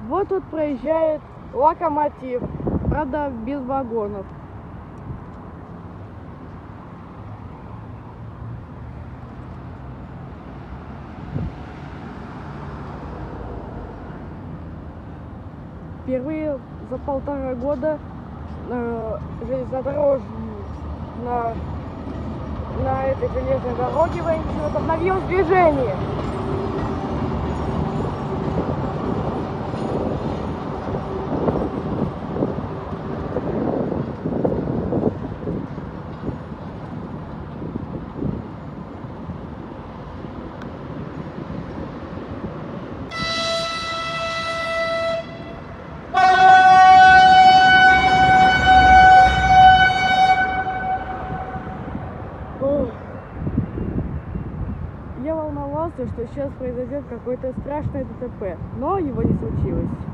Вот тут проезжает локомотив, правда без вагонов. Впервые за 1,5 года железнодорожный на этой железной дороге возобновилось движение. Я волновался, что сейчас произойдет какое-то страшное ДТП, но его не случилось.